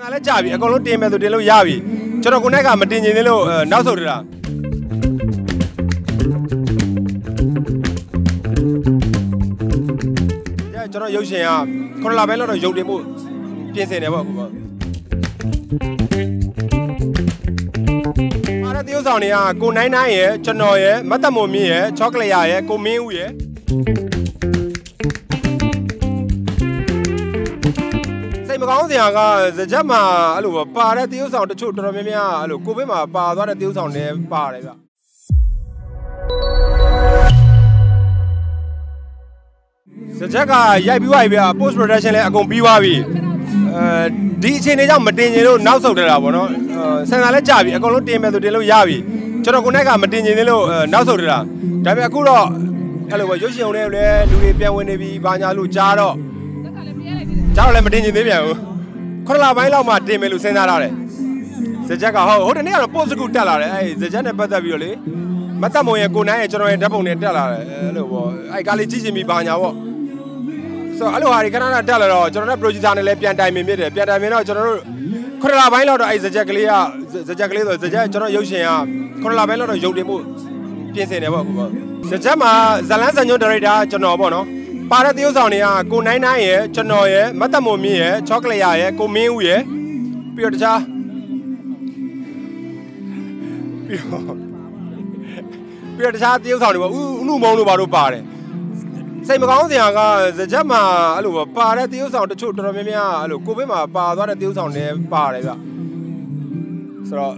လာလဲကြာပြီအကုန်လုံးတင်မယ်ဆိုတင်လို့ရပြီကျွန်တော်ကိုယ်နဲ့ကမတင်ချင်သေးလို့နောက်ဆုတ်ထတာကျွန်တော်ရုပ်ရှင်က9လပိုင်းလောက်တော့ရုပ်တင်မှုပြင်ဆင်တယ်ပေါ့အခုပေါ့အားရတရုပ်ဆောင်တွေကကိုနိုင်နိုင်ရယ်ကျွန်တော်ရယ်မတ်တမိုမြင့်ရယ်ချောကလက်ရယ်ကိုမင်းဦးရယ်စိတ်မကောင်းစရာကစကြက်မှာအဲ့လိုပါတဲ့တရုပ်ဆောင်တချို့တော်တော်များများအဲ့လိုကိုဗစ်မှာပါသွားတဲ့တရုပ်ဆောင်တွေပါတယ်ဗျစကြက်ကရိုက်ပြီးသွားပြီဗျ post production လည်းအကုန်ပြီးသွားပြီဒီအချိန်တွေကြောင့်မတင်ချင်လို့နောက်ဆုတ်ထတာပေါ့နော်ဆန်စာလည်းကြာပြီအကုန်လုံးတင်မယ်ဆိုတင်လို့ရပြီကျွန်တော်ကိုယ်နဲ့ကမတင်ချင်သေးလို့နောက်ဆုတ်ထတာဒါပေမဲ့အခုတော့အဲ့လိုပဲရုပ်ရှင်ုံနဲ့လည်းလူတွေပြန်ဝင်နေပြီဘာညာလို့ကြားတော့လည်းမတင်ချင်သေးပြန်ဘူး9လပိုင်းလောက်မှတင်မယ်လို့စဉ်းစားထားတယ်စကြက်ကဟုတ်တနေ့ကတော့ post ကူတက်လာတယ်အဲ့စကြက်နဲ့ပတ်သက်ပြီးတော့လေမတ်တမုံရဲ့ကိုနိုင်ရဲ့ကျွန်တော်ရဲ့ဓာတ်ပုံတွေတက်လာတယ်အဲ့လိုပေါ့အဲ့ကားလေးကြည့်ချင်ပြီဘာညာပေါ့ဆိုတော့အဲ့လိုဟာတွေခဏခဏတက်လာတော့ကျွန်တော်နဲ့ producer နဲ့လည်းပြန်တိုင်ပင်မြစ်တယ်ပြန်တိုင်ပင်တော့ကျွန်တော်တို့9လပိုင်းလောက်တော့အဲ့စကြက်ကလေးဆိုစကြက်ကျွန်တော်ရုပ်ရှင်က9လပိုင်းလောက်တော့ရုပ်တင်မှုပြင်ဆင်တယ်ပေါ့အခုပေါ့စကြက်မှာဇလန်းစံညွန့်ဒါရိုက်တာကျွန်တော်ပေါ့နော်ပါတဲ့တရုပ်ဆောင်တွေကကိုနိုင်နိုင်ရယ်ကျွန်တော်ရယ်မတ်တမိုမြင့်ရယ်ချောကလက်ရယ်ကိုမင်းဦးရယ်ပြီးတော့တခြားပြီးတော့တခြားတရုပ်ဆောင်တွေပေါ့ဥနုမုံတို့ဘာလို့ပါတယ်စိတ်မကောင်းစရာကစကြက်မှာအဲ့လိုပါတဲ့တရုပ်ဆောင်တချို့တော်တော်များများအဲ့လိုကိုဗစ်မှာပါသွားတဲ့တရုပ်ဆောင်တွေပါတယ်ဗျဆိုတော့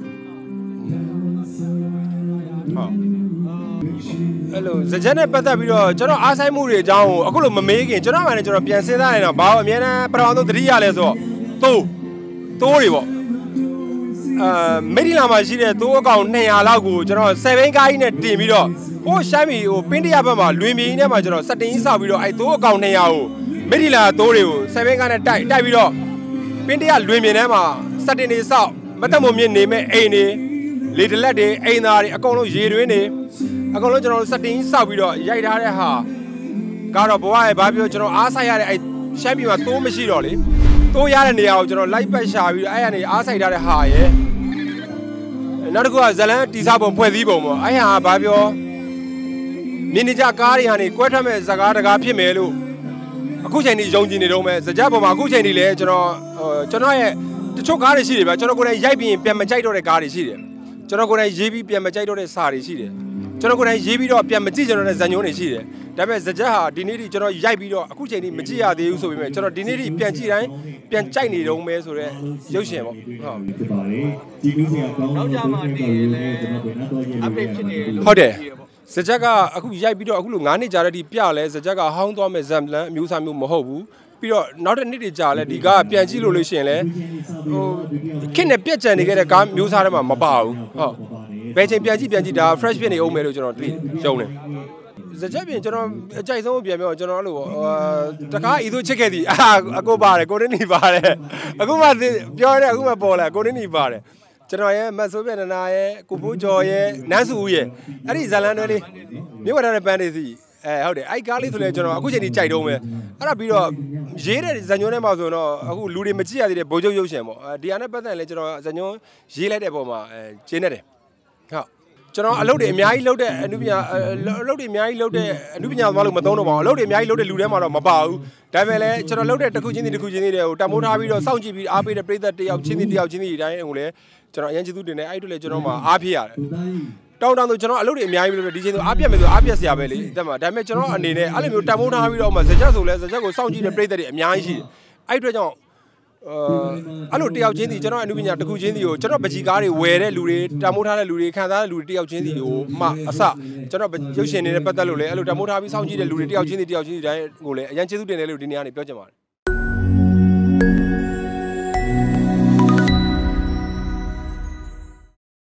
ဟုတ်အဲ့လိုစကြက်နဲ့ပတ်သက်ပြီးတော့ကျွန်တော်အားဆိုင်မှုတွေအကြောင်းကိုအခုလိုမမေးခင်ကျွန်တော်မှလည်းကျွန်တော်ပြန်စဉ်းစားနေတာဘာလို့အများနဲ့ပထမဆုံးသတိရလဲဆိုတော့တိုးတွေပေါ့မိဒီလာမှာရှိတဲ့သိုးအကောင်200လောက်ကိုကျွန်တော်7ကားကြီးနဲ့တင်ပြီးတော့ဟိုရှမ်းပြည်ဟိုပင်းတရဘက်မှာလွင်မြေကြီးထဲမှာကျွန်တော်စက်တင်ကြီးဆောက်ပြီးတော့အဲ့သိုးအကောင်200ကိုမိဒီလာသိုးတွေကို7ကားနဲ့တိုက်ပြီးတော့ပင်းတရလွင်မြေထဲမှာစက်တင်တွေဆောက်မတက်မမြင့်နေမဲ့အိမ်တွေလေတလက်တွေအိမ်သားတွေအကုန်လုံးရေတွင်းတွေအကုန်လုံးကျွန်တော်စက်တင်ကြီးဆောက်ပြီးတော့ရိုက်ထားတဲ့ဟာကတော့ဘဝရဲ့ဘာပြောကျွန်တော်အားဆိုင်ရတဲ့အဲ့ရှမ်းပြည်မှာသိုးမရှိတော့လေသိုးရတဲ့နေရာကိုကျွန်တော်လိုက်ပတ်ရှာပြီးတော့အဲ့ကနေအားဆိုင်ထားတဲ့ဟာရဲ့နောက်တစ်ခုကဇလန်းတီစားပုံဖွဲ့စည်းပုံပေါ့အဲ့ဟာဘာပြောမြင်းနေကြကားတွေဟာနေကွဲထွက်မဲ့ဇကားတကားဖြစ်မယ်လို့အခုချိန်ထိယုံကြည်နေတော့မယ်စကြက်ပေါ်မှာအခုချိန်ထိလည်းကျွန်တော်ရဲ့တချို့ကားတွေရှိတယ်ဗျကျွန်တော်ကိုယ်တိုင်ရိုက်ပြီးရင်ပြန်မကြိုက်တော့တဲ့ကားတွေရှိတယ်ကျွန်တော်ကိုယ်တိုင်ရေးပြီးပြန်မကြိုက်တော့တဲ့စာတွေရှိတယ်ကျွန်တော်ကိုယ်တိုင်ရေးပြီးတော့ပြန်မကြည့်ကြတော့တဲ့ဇာတ်ညွှန်းတွေရှိတယ်ဒါပေမဲ့စကြက်ဟာဒီနေ့ထိကျွန်တော်ရိုက်ပြီးတော့အခုချိန်ထိမကြည့်ရသေးဘူးဆိုပေမဲ့ကျွန်တော်ဒီနေ့ထိပြန်ကြည့်တိုင်းပြန်ကြိုက်နေတော့မယ်ဆိုတော့ရုပ်ရှင်ပေါ့ဟုတ်ဖြစ်ပါတယ်ကြည့်လို့ဆရာကောင်းနောက်ကြမှာနေလဲကျွန်တော်နောက်တော့ရေး update ဖြစ်နေလို့ဟုတ်တယ်စကြက်ကအခုရိုက်ပြီးတော့အခုလို9နှစ်ကြာတဲ့ဒီပြလဲစကြက်ကဟောင်းသွားမဲ့ဇမ်လန်အမျိုးအစားမျိုးမဟုတ်ဘူးပြီးတော့နောက်တစ်နှစ်တွေကြာလဲဒီကားပြန်ကြည့်လို့ရှိရင်လဲဟိုခင်းနဲ့ပြက်ကြံနေခဲ့တဲ့ကားမျိုးစားထဲမှာမပါဘူးဟုတ်ဘယ်ချိန်ပြန်ကြည့်ဒါ fresh ဖြစ်နေအောင်မယ်လို့ကျွန်တော်တွေ့ရုံတယ်စကြက်ပြင်ကျွန်တော်အကြိုက်ဆုံးပြန်ပြောကျွန်တော်အဲ့လိုပေါ့တကားဤသူချစ်ခဲ့သည်အကိုပါတယ်ကိုရင်းနီပါတယ်အခုမှပြောရဲအခုမှပေါ်လာကိုရင်းနီပါတယ်ကျွန်တော်ရဲ့မတ်ဆိုးပြနနာရဲ့ကိုဖိုးကျော်ရဲ့နန်းစုဦးရဲ့အဲ့ဒီဇလန်တွေလေးမြို့ဝရတဲ့ပန်းတွေစီဟုတ်တယ်အဲ့ကားလေးဆိုလဲကျွန်တော်အခုချိန်ကြီးကြိုက်တော့မယ်အဲ့ဒါပြီးတော့ရေးတဲ့ဇညွန်းထဲမှာဆိုတော့အခုလူတွေမကြည့်ရသေးတဲ့ဗိုလ်ချုပ်ရုပ်ရှင်ပေါ့ဒီဟာနဲ့ပတ်သက်ရင်လည်းကျွန်တော်ဇညွန်းရေးလိုက်တဲ့ပုံမှာကျင်းနေတယ်ဟုတ်ကျွန်တော်အလုပ်တွေအများကြီးလုပ်တဲ့အနုပညာအလုပ်တွေအများကြီးလုပ်တဲ့အနုပညာသမားလို့မသုံးတော့ပါဘူးအလုပ်တွေအများကြီးလုပ်တဲ့လူထဲမှာတော့မပါဘူးဒါပေမဲ့လည်းကျွန်တော်လုပ်တဲ့တစ်ခုချင်းတွေကိုတမိုးထားပြီးတော့စောင့်ကြည့်ပြီးအားပေးတဲ့ပြည်သက်တယောက်ချင်းစီဒီတိုင်းဟိုလေကျွန်တော်အရင်ကျေးဇူးတင်တယ်အဲ့တို့လည်းကျွန်တော်မှအားဖြစ်ရတယ်တောင်းဆိုကျွန်တော်အလုပ်တွေအများကြီးလုပ်တယ်ဒီချိန်ဆိုအားပြတ်မယ်ဆိုအားပြတ်စရာပဲလေတက်မှာဒါပေမဲ့ကျွန်တော်အနေနဲ့အဲ့လိုမျိုးတမိုးထားပြီးတော့မှစကြက်ဆိုလဲစကြက်ကိုစောင့်ကြည့်တဲ့ပြည်သက်တွေအများကြီးရှိတယ်အဲ့အတွက်ကြောင့်အဲ့လိုတယောက်ချင်းစီကျွန်တော်အနုပညာတစ်ခုချင်းစီကိုကျွန်တော်ပကြီးကားတွေဝယ်တဲ့လူတွေတမိုးထားတဲ့လူတွေခံစားတဲ့လူတွေတယောက်ချင်းစီကိုမှအစကျွန်တော်ရုပ်ရှင်တွေနဲ့ပတ်သက်လို့လေအဲ့လိုတမိုးထားပြီးစောင့်ကြည့်တဲ့လူတွေတယောက်ချင်းစီတိုင်းကိုလည်းအရင်ကျေးဇူးတင်တယ်လို့ဒီနေ့ကနေပြောချင်ပါတယ်